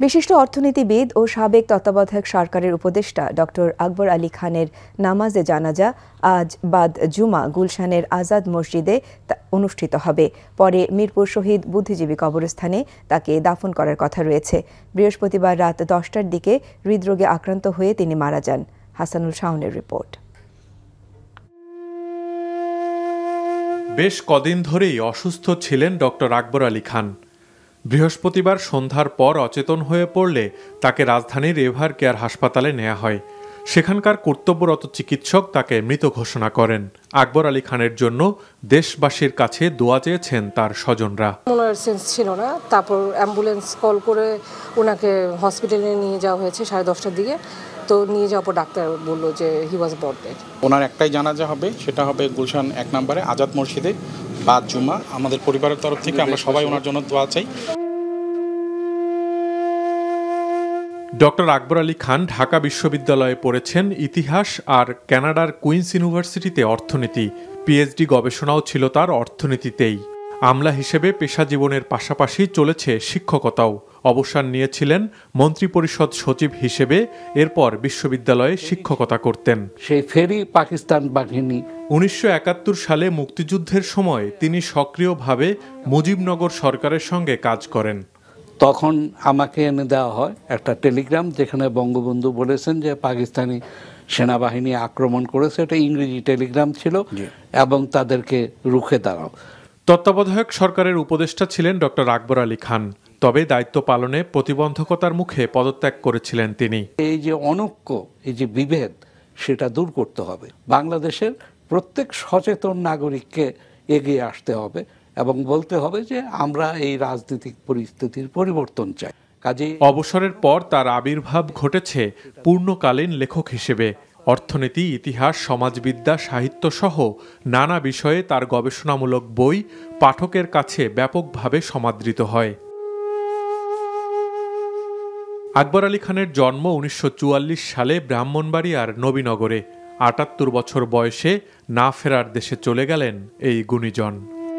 বিশিষ্ট অর্থনীতিবিদ ও সাবেক তত্ত্বাবধায়ক সরকারের উপদেষ্টা ডক্টর আকবর আলী খানের নামাজে জানাজা আজ বাদ জুমা গুলশানের আজাদ মসজিদে অনুষ্ঠিত হবে। পরে মিরপুর শহীদ বুদ্ধিজীবী কবরস্থানে তাকে দাফন করার কথা রয়েছে। বৃহস্পতিবার রাত 10টার দিকে হৃদরোগে আক্রান্ত হয়ে তিনি মারা যান। হাসানুল শাওনের রিপোর্ট। বেশ কদিন ধরেই অসুস্থ ছিলেন ডক্টর আকবর আলী খান। বৃহস্পতিবার সন্ধ্যার পর অচেতন হয়ে পড়লে তাকে রাজধানীর এভার কেয়ার হাসপাতালে নেওয়া হয়। সেখানকার কর্তব্যরত চিকিৎসক তাকে মৃত ঘোষণা করেন। আকবর আলী খানের জন্য দেশবাসীর কাছে দোয়া চেয়েছেন তার স্বজনরা। ওনার সেন্স ছিল না, তারপর অ্যাম্বুলেন্স কল করে ওনাকে হসপিটালে নিয়ে যাওয়া হয়েছে 10:30টার দিকে। তো নিয়ে যাওয়ার পর ডাক্তার বললো যে হি ওয়াজ ব্রট ডেড। ওনার একটাই জানাজা হবে, সেটা হবে গুলশান 1 নম্বরে আজাদ মসজিদে বাদ জুমা। আমাদের পরিবারের তরফ থেকে আমরা সবাই ওনার জন্য দোয়া চাই। ডক্টর আকবর আলী খান ঢাকা বিশ্ববিদ্যালয়ে পড়েছেন ইতিহাস আর কানাডার কুইন্স ইউনিভার্সিটিতে অর্থনীতি। পিএইচডি গবেষণাও ছিল তার অর্থনীতিতেই। আমলা হিসেবে পেশা জীবনের পাশাপাশি চলেছে শিক্ষকতাও। অবসর নিয়েছিলেন মন্ত্রিপরিষদ সচিব হিসেবে, এরপর বিশ্ববিদ্যালয়ে শিক্ষকতা করতেন। সেই ফেরি পাকিস্তান বাহিনী 1971 সালে মুক্তিযুদ্ধের সময় তিনি সক্রিয়ভাবে মুজিবনগর সরকারের সঙ্গে কাজ করেন। তখন আমাকে এনে দেওয়া হয় একটা টেলিগ্রাম, যেখানে বঙ্গবন্ধু বলেছেন যে পাকিস্তানি সেনাবাহিনী আক্রমণ করেছে। এটা ইংরেজি টেলিগ্রাম ছিল এবং তাদেরকে রুখে দাঁড়াও। তত্ত্বাবধায়ক সরকারের উপদেষ্টা ছিলেন ডক্টর আকবর আলী খান, তবে দায়িত্ব পালনে প্রতিবন্ধকতার মুখে পদত্যাগ করেছিলেন তিনি। এই যে অনৈক্য, এই যে বিভেদ, সেটা দূর করতে হবে। বাংলাদেশের প্রত্যেক সচেতন নাগরিককে এগিয়ে আসতে হবে এবং বলতে হবে যে আমরা এই রাজনৈতিক পরিস্থিতির পরিবর্তন চাই। কাজেই অবসরের পর তার আবির্ভাব ঘটেছে পূর্ণকালীন লেখক হিসেবে। অর্থনীতি, ইতিহাস, সমাজবিদ্যা, সাহিত্য সহ নানা বিষয়ে তার গবেষণামূলক বই পাঠকের কাছে ব্যাপকভাবে সমাদৃত হয়। আকবর আলী খানের জন্ম 1944 সালে ব্রাহ্মণবাড়িয়ার নবীনগরে। 78 বছর বয়সে না ফেরার দেশে চলে গেলেন এই গুণীজন।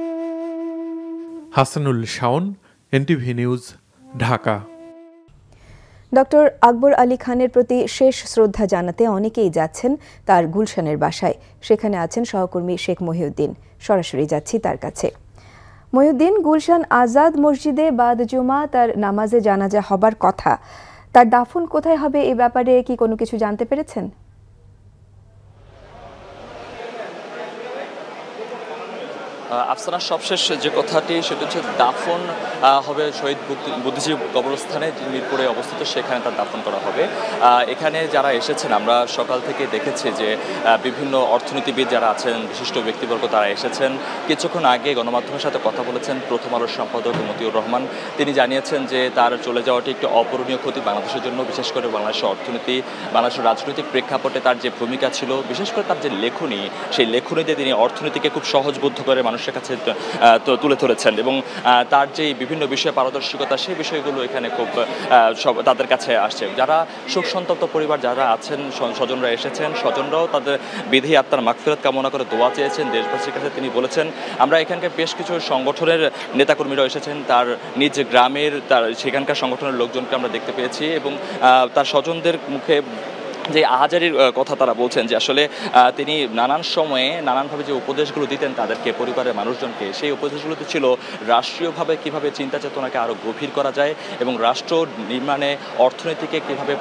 হাসানুল শাওন, এনটিভি নিউজ, ঢাকা। ডক্টর আকবর আলী খানের প্রতি শেষ শ্রদ্ধা জানাতে অনেকেই যাচ্ছেন তার গুলশানের বাসায়। সেখানে আছেন সহকর্মী শেখ মহিউদ্দিন। সরাসরি যাচ্ছি তার কাছে। মহিউদ্দিন, গুলশান আজাদ মসজিদে বাদ জুমা তার নামাজে জানাজা হবার কথা, তার দাফন কোথায় হবে এ ব্যাপারে কি কোনো কিছু জানতে পেরেছেন? আফসানা, সবশেষ যে কথাটি সেটা হচ্ছে দাফন হবে শহীদ বুদ্ধিজীবী কবরস্থানে, মিরপুরে অবস্থিত, সেখানে তার দাফন করা হবে। এখানে যারা এসেছেন আমরা সকাল থেকে দেখেছি যে বিভিন্ন অর্থনীতিবিদ যারা আছেন, বিশিষ্ট ব্যক্তিবর্গ তারা এসেছেন। কিছুক্ষণ আগে গণমাধ্যমের সাথে কথা বলেছেন প্রথম আলোর সম্পাদক মতিউর রহমান। তিনি জানিয়েছেন যে তার চলে যাওয়াটি একটি অপূরণীয় ক্ষতি বাংলাদেশের জন্য, বিশেষ করে বাংলাদেশের অর্থনীতি, বাংলাদেশের রাজনৈতিক প্রেক্ষাপটে তার যে ভূমিকা ছিল, বিশেষ করে তার যে লেখনী, সেই লেখনীতে তিনি অর্থনীতিকে খুব সহজবোধ্য করে মানুষের কাছে তুলে ধরেছেন এবং তার যে বিভিন্ন বিষয়ে পারদর্শিকতা, সেই বিষয়গুলো এখানে খুব তাদের কাছে আসছে। যারা শোক সন্তপ্ত পরিবার যারা আছেন, স্বজনরা এসেছেন, স্বজনরাও তাদের বিধি আত্মার মাগফিরাত কামনা করে দোয়া চেয়েছেন দেশবাসীর কাছে। তিনি বলেছেন, আমরা এখানকার বেশ কিছু সংগঠনের নেতাকর্মীরাও এসেছেন, তার নিজ গ্রামের তার সেখানকার সংগঠনের লোকজনকে আমরা দেখতে পেয়েছি এবং তার স্বজনদের মুখে যে আহাজারির কথা তারা বলছেন যে আসলে তিনি নানান সময়ে নানানভাবে যে উপদেশগুলো দিতেন তাদেরকে, পরিবারের মানুষজনকে, সেই উপদেশগুলোতে ছিল রাষ্ট্রীয়ভাবে কিভাবে চিন্তা চেতনাকে আরও গভীর করা যায় এবং রাষ্ট্র নির্মাণে অর্থনীতিকে কীভাবে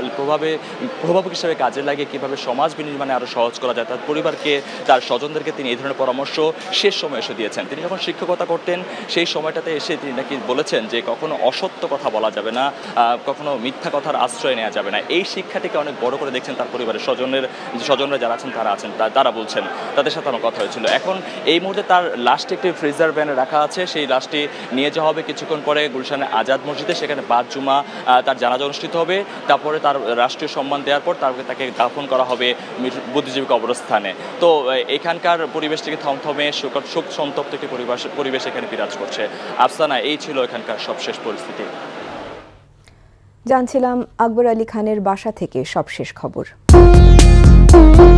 প্রভাবক হিসেবে কাজে লাগিয়ে কীভাবে সমাজ বিনির্মাণে আরও সহজ করা যায়। তার পরিবারকে, তার স্বজনদেরকে তিনি এই ধরনের পরামর্শ শেষ সময় এসে দিয়েছেন। তিনি যখন শিক্ষকতা করতেন সেই সময়টাতে এসে তিনি নাকি বলেছেন যে কখনো অসত্য কথা বলা যাবে না, কখনো মিথ্যা কথার আশ্রয় নেওয়া যাবে না। এই শিক্ষাটিকে অনেক বড় করে দেখছেন তার পরিবারের স্বজনরা যারা আছেন তারা বলছেন, তাদের সাথে আমার কথা হয়েছিল। এখন এই মুহূর্তে তার লাশটি একটি ফ্রিজার ভ্যানে রাখা আছে। সেই লাশটি নিয়ে যাওয়া হবে কিছুক্ষণ পরে গুলশানের আজাদ মসজিদে, সেখানে বাদ জুমা তার জানাজা অনুষ্ঠিত হবে। তারপরে তার রাষ্ট্রীয় সম্মান দেওয়ার পর তাকে দাফন করা হবে বুদ্ধিজীবী কবরস্থানে। তো এখানকার পরিবেশটিকে থমথমে শোক সন্তপ্ত একটি পরিবেশ এখানে বিরাজ করছে। আফসানা, এই ছিল এখানকার সবশেষ পরিস্থিতি। জানছিলাম আকবর আলী খানের বাসা থেকে সবশেষ খবর।